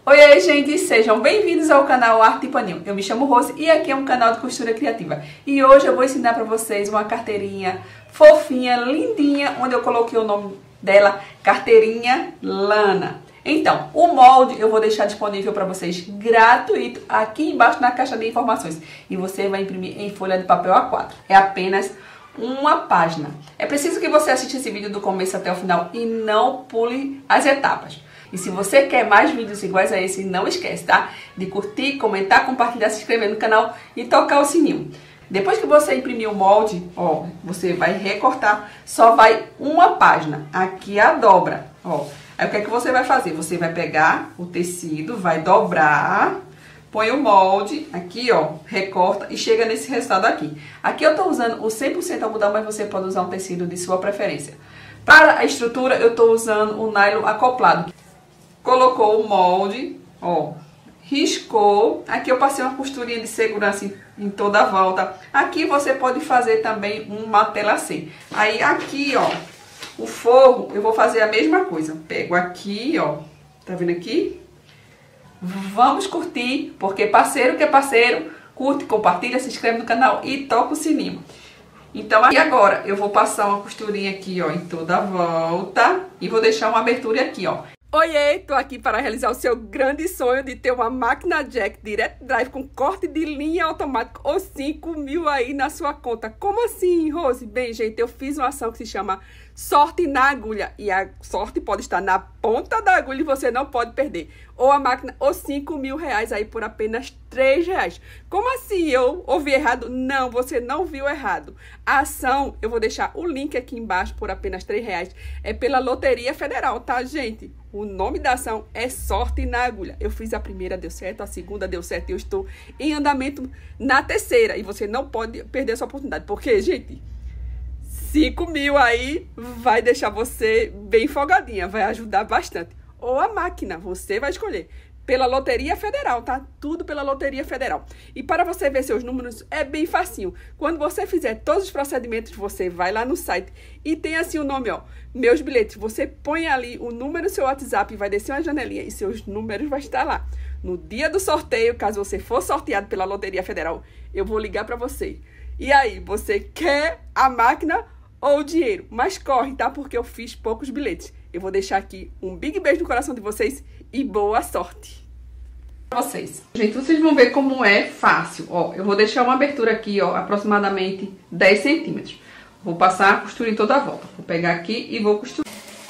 Oi, gente, sejam bem-vindos ao canal Arte e Paninho. Eu me chamo Rose e aqui é um canal de costura criativa. E hoje eu vou ensinar pra vocês uma carteirinha fofinha, lindinha, onde eu coloquei o nome dela, Carteirinha Lana. Então, o molde eu vou deixar disponível para vocês gratuito aqui embaixo na caixa de informações. E você vai imprimir em folha de papel A4. É apenas uma página. É preciso que você assista esse vídeo do começo até o final e não pule as etapas. E se você quer mais vídeos iguais a esse, não esquece, tá? De curtir, comentar, compartilhar, se inscrever no canal e tocar o sininho. Depois que você imprimir o molde, ó, você vai recortar, só vai uma página. Aqui a dobra, ó. Aí o que é que você vai fazer? Você vai pegar o tecido, vai dobrar, põe o molde, aqui ó, recorta e chega nesse resultado aqui. Aqui eu tô usando o 100% algodão, mas você pode usar um tecido de sua preferência. Para a estrutura eu tô usando o nylon acoplado. Colocou o molde, ó, riscou. Aqui eu passei uma costurinha de segurança em toda a volta. Aqui você pode fazer também um matelassê. Aí aqui, ó, o forro, eu vou fazer a mesma coisa. Pego aqui, ó, tá vendo aqui? Vamos curtir, porque parceiro que é parceiro, curte, compartilha, se inscreve no canal e toca o sininho. Então, aqui agora, eu vou passar uma costurinha aqui, ó, em toda a volta e vou deixar uma abertura aqui, ó. Oiê, tô aqui para realizar o seu grande sonho de ter uma máquina Jack Direct Drive com corte de linha automático ou 5 mil aí na sua conta. Como assim, Rose? Bem, gente, eu fiz uma ação que se chama Sorte na Agulha. E a sorte pode estar na ponta da agulha e você não pode perder. Ou a máquina, ou 5 mil reais aí por apenas 3 reais. Como assim? Eu ouvi errado? Não, você não viu errado. A ação, eu vou deixar o link aqui embaixo por apenas 3 reais. É pela Loteria Federal, tá, gente? O nome da ação é Sorte na Agulha. Eu fiz a primeira, deu certo, a segunda deu certo. Eu estou em andamento na terceira. E você não pode perder essa oportunidade. Porque, gente, 5 mil aí vai deixar você bem folgadinha. Vai ajudar bastante. Ou a máquina, você vai escolher. Pela Loteria Federal, tá? Tudo pela Loteria Federal. E para você ver seus números, é bem facinho. Quando você fizer todos os procedimentos, você vai lá no site e tem assim o nome, ó, Meus Bilhetes. Você põe ali o número do seu WhatsApp e vai descer uma janelinha e seus números vão estar lá. No dia do sorteio, caso você for sorteado pela Loteria Federal, eu vou ligar para você. E aí, você quer a máquina ou o dinheiro? Mas corre, tá? Porque eu fiz poucos bilhetes. Eu vou deixar aqui um big beijo no coração de vocês e boa sorte pra vocês. Gente, vocês vão ver como é fácil. Ó, eu vou deixar uma abertura aqui, ó, aproximadamente 10 centímetros. Vou passar a costura em toda a volta. Vou pegar aqui e vou costurar.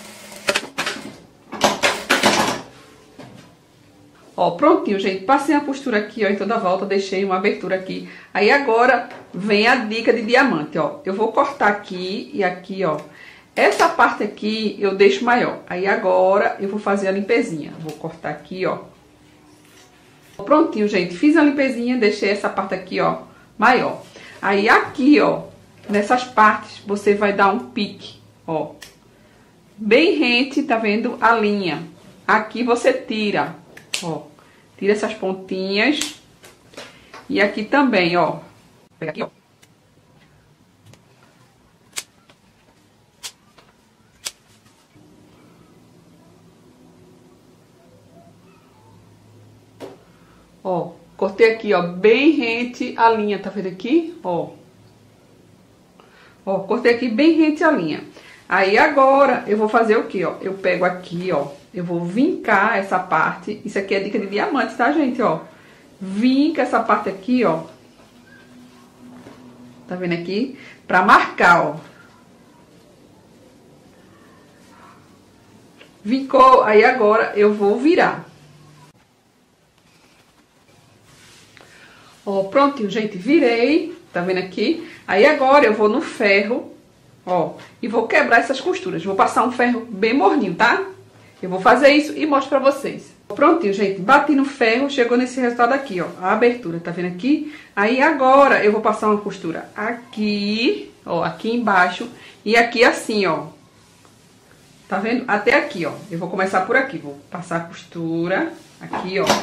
Ó, prontinho, gente. Passei a costura aqui, ó, em toda a volta. Deixei uma abertura aqui. Aí agora vem a dica de diamante, ó. Eu vou cortar aqui e aqui, ó. Essa parte aqui eu deixo maior. Aí agora eu vou fazer a limpezinha. Vou cortar aqui, ó. Prontinho, gente. Fiz a limpezinha, deixei essa parte aqui, ó, maior. Aí aqui, ó, nessas partes você vai dar um pique, ó. Bem rente, tá vendo? A linha. Aqui você tira, ó. Tira essas pontinhas. E aqui também, ó. Pega aqui, ó. Ó, cortei aqui, ó, bem rente a linha, tá vendo aqui? Ó. Ó, cortei aqui bem rente a linha. Aí agora eu vou fazer o quê, ó? Eu pego aqui, ó, eu vou vincar essa parte. Isso aqui é dica de diamante, tá, gente, ó? Vinca essa parte aqui, ó. Tá vendo aqui? Pra marcar, ó. Vincou, aí agora eu vou virar. Ó, prontinho, gente, virei, tá vendo aqui? Aí agora eu vou no ferro, ó, e vou quebrar essas costuras. Vou passar um ferro bem morninho, tá? Eu vou fazer isso e mostro pra vocês. Prontinho, gente, bati no ferro, chegou nesse resultado aqui, ó, a abertura, tá vendo aqui? Aí agora eu vou passar uma costura aqui, ó, aqui embaixo e aqui assim, ó. Tá vendo? Até aqui, ó. Eu vou começar por aqui, vou passar a costura aqui, ó.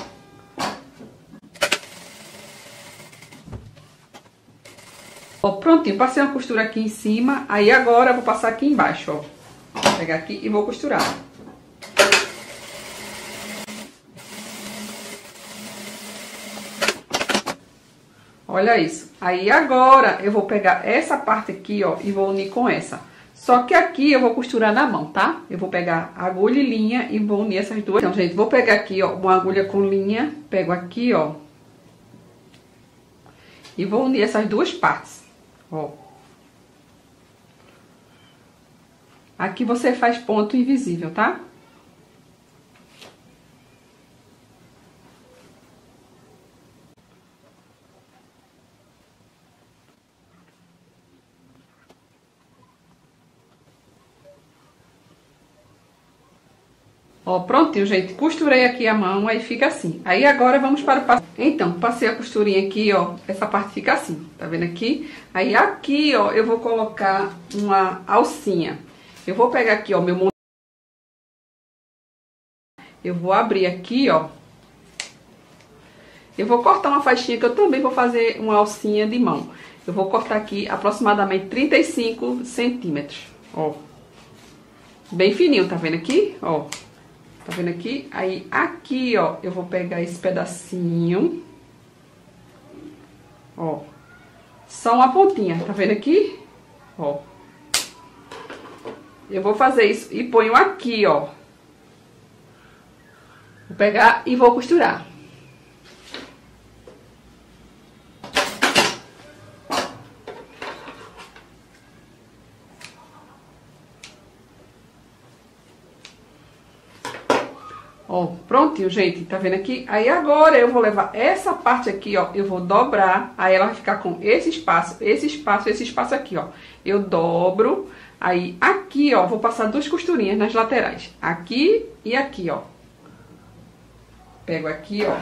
Ó, prontinho, passei uma costura aqui em cima, aí agora eu vou passar aqui embaixo, ó. Vou pegar aqui e vou costurar. Olha isso. Aí agora eu vou pegar essa parte aqui, ó, e vou unir com essa. Só que aqui eu vou costurar na mão, tá? Eu vou pegar agulha e linha e vou unir essas duas. Então, gente, vou pegar aqui, ó, uma agulha com linha. Pego aqui, ó. E vou unir essas duas partes, ó. Aqui você faz ponto invisível, tá? Ó, prontinho, gente. Costurei aqui a mão, aí fica assim. Aí agora vamos para o passo. Então, passei a costurinha aqui, ó. Essa parte fica assim, tá vendo aqui? Aí aqui, ó, eu vou colocar uma alcinha. Eu vou pegar aqui, ó, meu monte. Eu vou abrir aqui, ó. Eu vou cortar uma faixinha que eu também vou fazer uma alcinha de mão. Eu vou cortar aqui aproximadamente 35 centímetros, ó. Bem fininho, tá vendo aqui? Ó. Tá vendo aqui? Aí, aqui, ó, eu vou pegar esse pedacinho. Ó. Só uma pontinha, tá vendo aqui? Ó. Eu vou fazer isso e ponho aqui, ó. Vou pegar e vou costurar. Ó, prontinho, gente, tá vendo aqui? Aí agora eu vou levar essa parte aqui, ó, eu vou dobrar, aí ela vai ficar com esse espaço, esse espaço, esse espaço aqui, ó. Eu dobro, aí aqui, ó, vou passar duas costurinhas nas laterais, aqui e aqui, ó. Pego aqui, ó.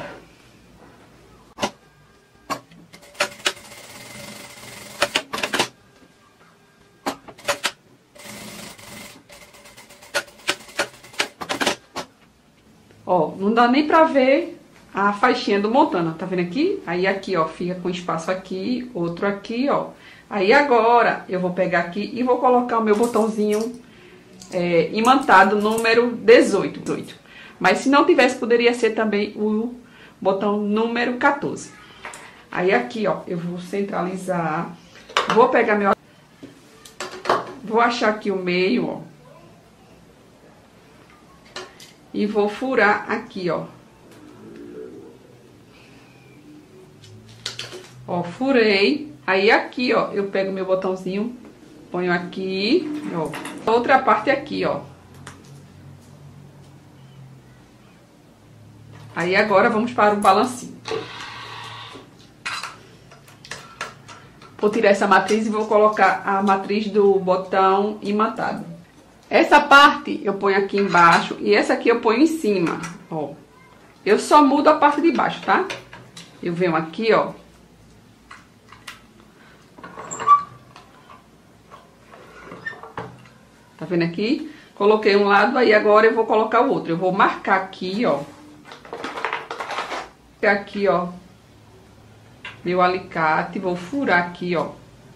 Ó, não dá nem pra ver a faixinha do Montana, tá vendo aqui? Aí aqui, ó, fica com espaço aqui, outro aqui, ó. Aí agora eu vou pegar aqui e vou colocar o meu botãozinho imantado número 18. Mas se não tivesse, poderia ser também o botão número 14. Aí aqui, ó, eu vou centralizar. Vou pegar meu... Vou achar aqui o meio, ó. E vou furar aqui, ó. Ó, furei. Aí aqui, ó, eu pego meu botãozinho, ponho aqui, ó. Outra parte aqui, ó. Aí agora vamos para o balancinho. Vou tirar essa matriz e vou colocar a matriz do botão imantado. Essa parte eu ponho aqui embaixo e essa aqui eu ponho em cima, ó. Eu só mudo a parte de baixo, tá? Eu venho aqui, ó. Tá vendo aqui? Coloquei um lado, aí agora eu vou colocar o outro. Eu vou marcar aqui, ó. Aqui, ó. Meu alicate, vou furar aqui, ó.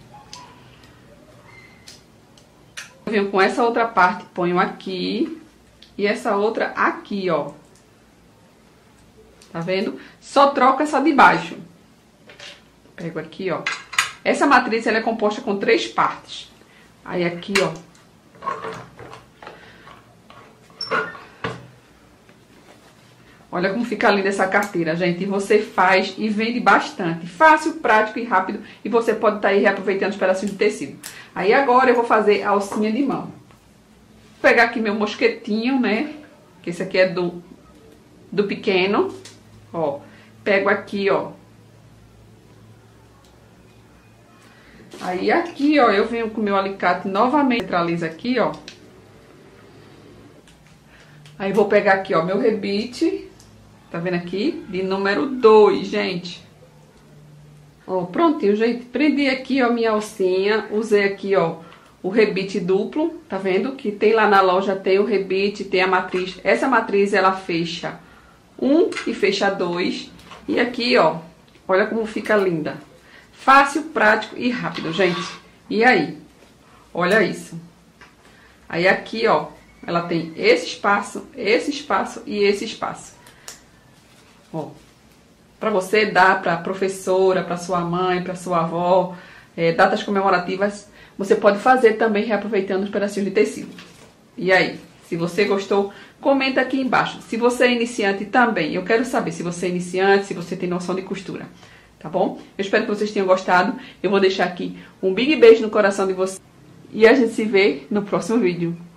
Eu venho com essa outra parte, ponho aqui. E essa outra aqui, ó. Tá vendo? Só troco essa de baixo. Pego aqui, ó. Essa matriz, ela é composta com 3 partes. Aí aqui, ó. Olha como fica linda essa carteira, gente. E você faz e vende bastante. Fácil, prático e rápido. E você pode estar aí reaproveitando os pedacinhos de tecido. Aí agora eu vou fazer a alcinha de mão. Vou pegar aqui meu mosquetinho, né? Que esse aqui é do pequeno. Ó. Pego aqui, ó. Aí aqui, ó, eu venho com o meu alicate novamente. Centraliza aqui, ó. Aí vou pegar aqui, ó, meu rebite. Tá vendo aqui? De número 2, gente. Ó, prontinho, gente. Prendi aqui, ó, minha alcinha. Usei aqui, ó, o rebite duplo. Tá vendo? Que tem lá na loja, tem o rebite, tem a matriz. Essa matriz, ela fecha 1 e fecha 2. E aqui, ó, olha como fica linda. Fácil, prático e rápido, gente. E aí? Olha isso. Aí aqui, ó, ela tem esse espaço e esse espaço. Ó. para você dar para a professora, para sua mãe, para sua avó, datas comemorativas, você pode fazer também reaproveitando os pedacinhos de tecido. E aí, se você gostou, comenta aqui embaixo. Se você é iniciante também, eu quero saber se você é iniciante, se você tem noção de costura, tá bom? Eu espero que vocês tenham gostado. Eu vou deixar aqui um big beijo no coração de vocês e a gente se vê no próximo vídeo.